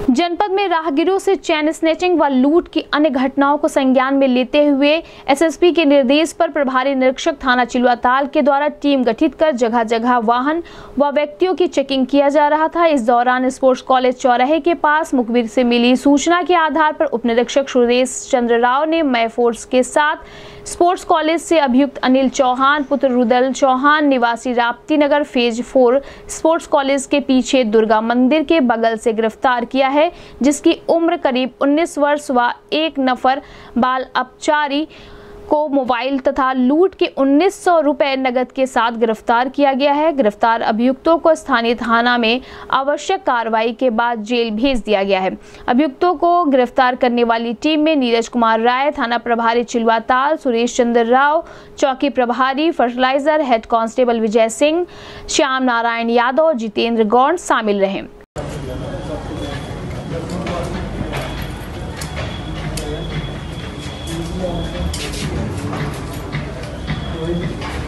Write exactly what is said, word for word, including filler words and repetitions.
जनपद में राहगीरों से चैन स्नैचिंग व लूट की अन्य घटनाओं को संज्ञान में लेते हुए एसएसपी के निर्देश पर प्रभारी निरीक्षक थाना चिलुआताल के द्वारा टीम गठित कर जगह जगह वाहन व व्यक्तियों की चेकिंग किया जा रहा था। इस दौरान स्पोर्ट्स कॉलेज चौराहे के पास मुखबिर से मिली सूचना के आधार पर उप निरीक्षक सुरेश चंद्र राव ने मय फोर्स के साथ स्पोर्ट्स कॉलेज से अभियुक्त अनिल चौहान पुत्र रुदल चौहान निवासी Rapti Nagar phase four sports college के पीछे दुर्गा मंदिर के बगल से गिरफ्तार किया है, जिसकी उम्र करीब उन्नीस वर्ष व एक नफर बाल अपचारी को मोबाइल तथा लूट के उन्नीस सौ रुपए नगद के साथ गिरफ्तार किया गया है। गिरफ्तार अभियुक्तों को स्थानीय थाना में आवश्यक कार्रवाई के बाद जेल भेज दिया गया है। अभियुक्तों को गिरफ्तार करने वाली टीम में नीरज कुमार राय थाना प्रभारी चिलुआताल, सुरेश चंद्र राव चौकी प्रभारी fertilizer, head constable Vijay Singh, Shyam Narayan Yadav, Jitendra Gaur शामिल रहे। Thank you.